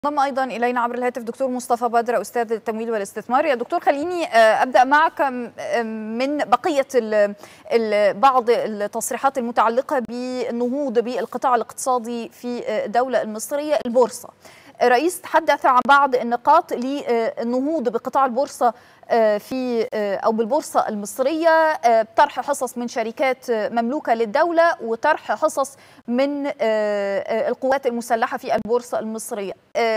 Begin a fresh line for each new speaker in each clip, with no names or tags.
انضم ايضا الينا عبر الهاتف دكتور مصطفى بدر استاذ التمويل والاستثمار. يا دكتور خليني ابدا معك من بقيه بعض التصريحات المتعلقه بالنهوض بالقطاع الاقتصادي في الدوله المصريه. البورصه، الرئيس تحدث عن بعض النقاط للنهوض بقطاع البورصه في او بالبورصه المصريه، طرح حصص من شركات مملوكه للدوله وطرح حصص من القوات المسلحه في البورصه المصريه.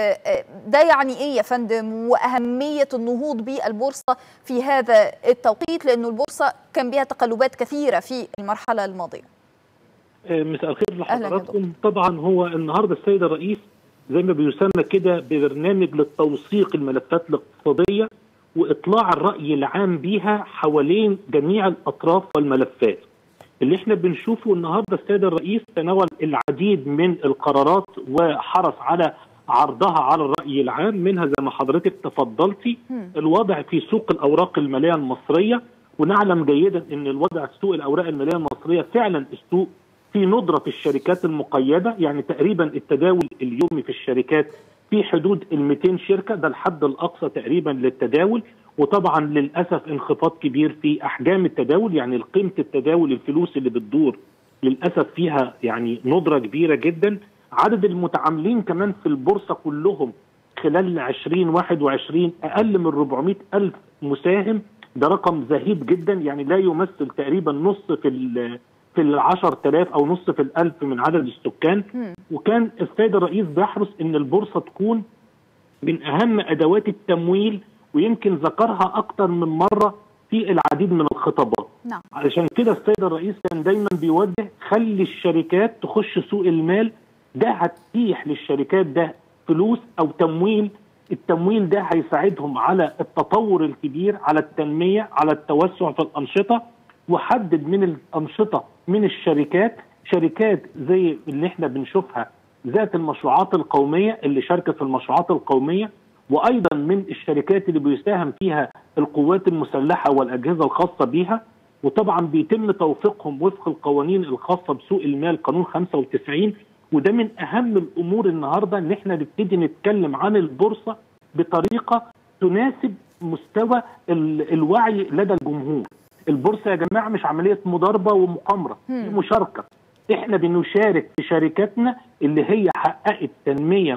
ده يعني ايه يا فندم، واهميه النهوض بالبورصه في هذا التوقيت، لانه البورصه كان بها تقلبات كثيره في المرحله الماضيه؟
مساء الخير لحضراتكم. طبعا هو النهارده السيد الرئيس زي ما بيسمى كده ببرنامج للتوثيق الملفات الاقتصاديه واطلاع الراي العام بيها حوالين جميع الاطراف والملفات. اللي احنا بنشوفه النهارده السيد الرئيس تناول العديد من القرارات وحرص على عرضها على الراي العام، منها زي ما حضرتك تفضلتي الوضع في سوق الاوراق الماليه المصريه. ونعلم جيدا ان الوضع في سوق الاوراق الماليه المصريه فعلا السوق في ندره في الشركات المقيده، يعني تقريبا التداول اليومي في الشركات في حدود ال 200 شركه، ده الحد الاقصى تقريبا للتداول. وطبعا للاسف انخفاض كبير في احجام التداول، يعني قيمه التداول الفلوس اللي بتدور للاسف فيها يعني ندره كبيره جدا. عدد المتعاملين كمان في البورصه كلهم خلال 2021 اقل من 400 الف مساهم، ده رقم زهيد جدا، يعني لا يمثل تقريبا نص في ال 10,000 او نص في الألف من عدد السكان. وكان السيد الرئيس بيحرص ان البورصه تكون من اهم ادوات التمويل، ويمكن ذكرها اكتر من مره في العديد من الخطابات. علشان كده السيد الرئيس كان دايما بيوجه خلي الشركات تخش سوق المال، ده هتتيح للشركات ده فلوس او تمويل. التمويل ده هيساعدهم على التطور الكبير، على التنميه، على التوسع في الانشطه. وحدد من الانشطه من الشركات شركات زي اللي احنا بنشوفها ذات المشروعات القوميه اللي شاركت في المشروعات القوميه، وايضا من الشركات اللي بيساهم فيها القوات المسلحه والاجهزه الخاصه بيها. وطبعا بيتم توثيقهم وفق القوانين الخاصه بسوق المال قانون 95. وده من اهم الامور النهارده ان احنا نبتدي نتكلم عن البورصه بطريقه تناسب مستوى الوعي لدى الجمهور. البورصه يا جماعه مش عمليه مضاربه ومقامره، دي مشاركه. احنا بنشارك في شركاتنا اللي هي حققت تنميه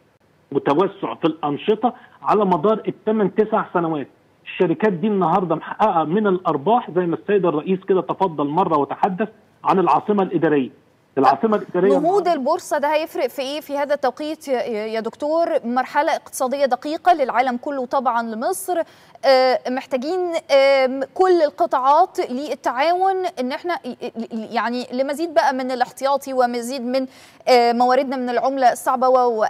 وتوسع في الانشطه على مدار ال8-9 سنوات. الشركات دي النهارده محققه من الارباح زي ما السيد الرئيس كده تفضل مره وتحدث عن العاصمه الاداريه. العاصمه الاداريه
نهوض البورصه ده هيفرق في ايه في هذا التوقيت يا دكتور؟ مرحله اقتصاديه دقيقه للعالم كله طبعا لمصر، محتاجين كل القطاعات للتعاون ان احنا يعني لمزيد بقى من الاحتياطي ومزيد من مواردنا من العمله الصعبه.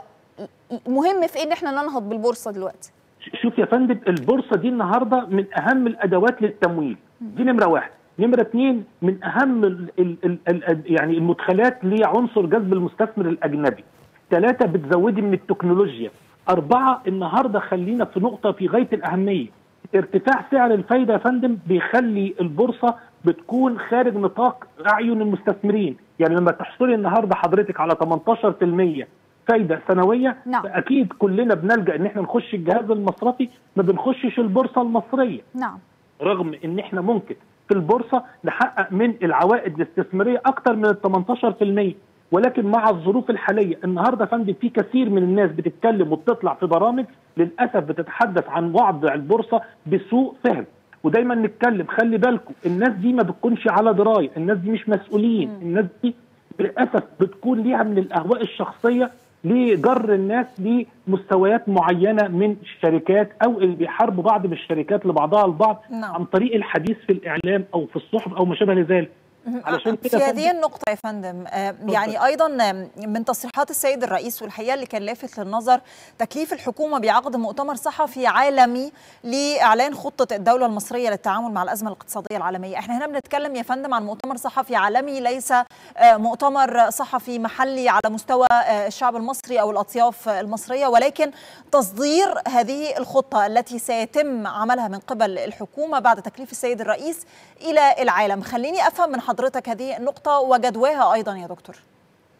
مهم في ايه ان احنا ننهض بالبورصه دلوقتي؟
شوف يا فندم، البورصه دي النهارده من اهم الادوات للتمويل، دي نمره واحد. نمرة 2 من أهم يعني المدخلات لعنصر جذب المستثمر الأجنبي. 3 بتزودي من التكنولوجيا. 4 النهارده خلينا في نقطة في غاية الأهمية، ارتفاع سعر الفايدة يا فندم بيخلي البورصة بتكون خارج نطاق أعين المستثمرين. يعني لما تحصلي النهارده حضرتك على 18% فايدة سنوية، فأكيد كلنا بنلجأ إن احنا نخش الجهاز المصرفي، ما بنخشش البورصة المصرية. رغم إن احنا ممكن في البورصه نحقق من العوائد الاستثماريه اكثر من ال 18%، ولكن مع الظروف الحاليه النهارده فندم في كثير من الناس بتتكلم وبتطلع في برامج للاسف بتتحدث عن وضع البورصه بسوء فهم. ودايما نتكلم خلي بالكم الناس دي ما بتكونش على درايه، الناس دي مش مسؤولين، الناس دي للاسف بتكون ليها من الاهواء الشخصيه لجر الناس لمستويات معينه من الشركات، او اللي بيحاربوا بعض من الشركات لبعضها البعض عن طريق الحديث في الاعلام او في الصحف او ما شبه ذلك.
علشان كده في هذه النقطة يا فندم يعني أيضا من تصريحات السيد الرئيس والحقيقة اللي كان لافت للنظر تكليف الحكومة بعقد مؤتمر صحفي عالمي لإعلان خطة الدولة المصرية للتعامل مع الأزمة الاقتصادية العالمية. احنا هنا بنتكلم يا فندم عن مؤتمر صحفي عالمي، ليس مؤتمر صحفي محلي على مستوى الشعب المصري أو الأطياف المصرية، ولكن تصدير هذه الخطة التي سيتم عملها من قبل الحكومة بعد تكليف السيد الرئيس إلى العالم. خليني أفهم من حضرتك هذه النقطة وجدواها أيضا يا دكتور.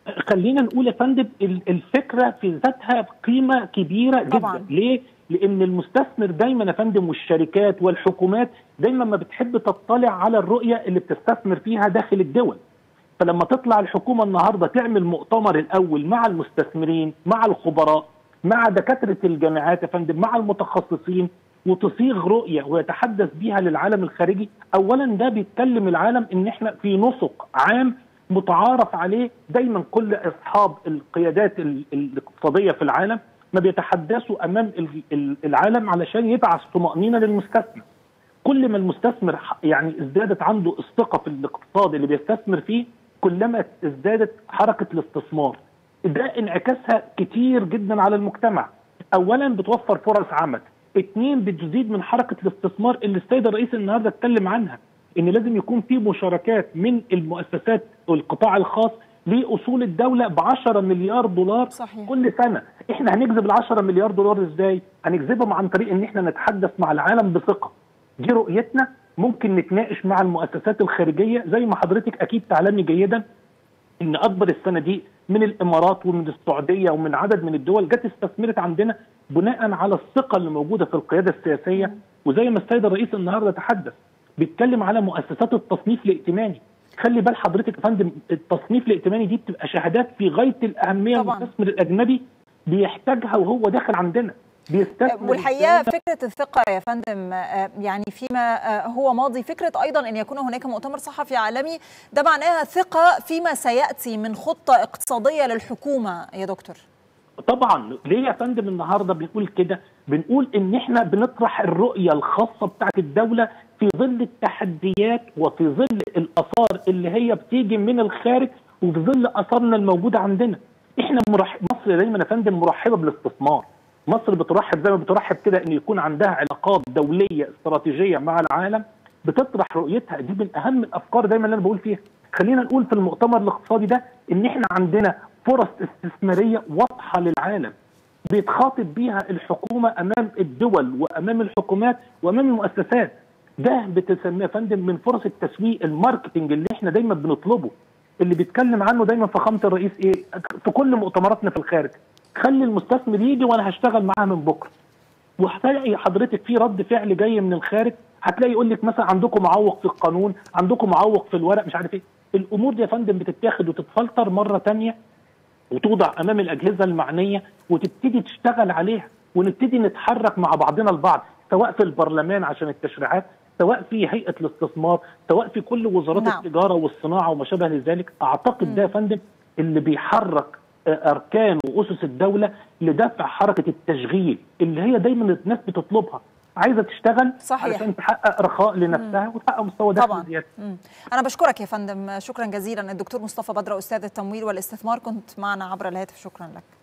خلينا نقول يا فندم الفكره في ذاتها قيمه كبيره جدا. طبعا. ليه؟ لان المستثمر دايما يا فندم والشركات والحكومات دايما ما بتحب تطلع على الرؤيه اللي بتستثمر فيها داخل الدول. فلما تطلع الحكومه النهارده تعمل مؤتمر الاول مع المستثمرين، مع الخبراء، مع دكاتره الجامعات يا فندم، مع المتخصصين، وتصيغ رؤيه ويتحدث بيها للعالم الخارجي، اولا ده بيتكلم العالم ان احنا في نسق عام متعارف عليه. دايما كل اصحاب القيادات الاقتصاديه في العالم ما بيتحدثوا امام العالم علشان يبعث طمأنينة للمستثمر. كل ما المستثمر يعني ازدادت عنده الثقه في الاقتصاد اللي بيستثمر فيه، كلما ازدادت حركه الاستثمار. ده انعكاسها كتير جدا على المجتمع. اولا بتوفر فرص عمل، اثنين بتزيد من حركه الاستثمار اللي السيد الرئيس النهارده اتكلم عنها، ان لازم يكون في مشاركات من المؤسسات والقطاع الخاص لاصول الدوله ب 10 مليار دولار. صحيح. كل سنه. احنا هنجذب ال 10 مليار دولار ازاي؟ هنجذبهم عن طريق ان احنا نتحدث مع العالم بثقه. دي رؤيتنا. ممكن نتناقش مع المؤسسات الخارجيه زي ما حضرتك اكيد تعلمي جيدا ان اكبر الصناديق من الامارات ومن السعوديه ومن عدد من الدول جت استثمرت عندنا بناء على الثقه اللي موجوده في القياده السياسيه. وزي ما السيد الرئيس النهارده تحدث بيتكلم على مؤسسات التصنيف الائتماني. خلي بال حضرتك يا فندم، التصنيف الائتماني دي بتبقى شهادات في غاية الأهمية. المستثمر الأجنبي بيحتاجها وهو داخل عندنا بيستثمر.
والحقيقة فكرة الثقة يا فندم يعني فيما هو ماضي، فكرة أيضا أن يكون هناك مؤتمر صحفي عالمي ده معناها ثقة فيما سيأتي من خطة اقتصادية للحكومة يا دكتور.
طبعا. ليه يا فندم النهارده بنقول كده؟ بنقول ان احنا بنطرح الرؤيه الخاصه بتاعت الدوله في ظل التحديات وفي ظل الاثار اللي هي بتيجي من الخارج وفي ظل اثارنا الموجوده عندنا. احنا مصر دايما يا فندم مرحبه بالاستثمار. مصر بترحب زي ما بترحب كده ان يكون عندها علاقات دوليه استراتيجيه مع العالم، بتطرح رؤيتها. دي من اهم الافكار دايما اللي انا بقول فيها. خلينا نقول في المؤتمر الاقتصادي ده ان احنا عندنا فرص استثماريه واضحه للعالم بيتخاطب بيها الحكومه امام الدول وامام الحكومات وامام المؤسسات. ده بتسميه يا فندم من فرص التسويق، الماركتنج اللي احنا دايما بنطلبه، اللي بيتكلم عنه دايما فخامه الرئيس ايه في كل مؤتمراتنا في الخارج. خلي المستثمر يجي وانا هشتغل معاه من بكره. وهتلاقي حضرتك في رد فعل جاي من الخارج، هتلاقي يقول لك مثلا عندكم معوق في القانون، عندكم معوق في الورق، مش عارف ايه. الامور دي يا فندم بتتاخد وتتفلتر مره ثانيه وتوضع امام الاجهزه المعنيه وتبتدي تشتغل عليها، ونبتدي نتحرك مع بعضنا البعض، سواء في البرلمان عشان التشريعات، سواء في هيئه الاستثمار، سواء في كل وزارات التجاره والصناعه وما شابه لذلك. اعتقد ده يا فندم اللي بيحرك اركان واسس الدوله لدفع حركه التشغيل اللي هي دايما الناس بتطلبها، عايزه تشتغل. صحيح. علشان تحقق رخاء لنفسها وتحقق مستوى دخل زياده.
انا بشكرك يا فندم، شكرا جزيلا الدكتور مصطفى بدر استاذ التمويل والاستثمار، كنت معنا عبر الهاتف. شكرا لك.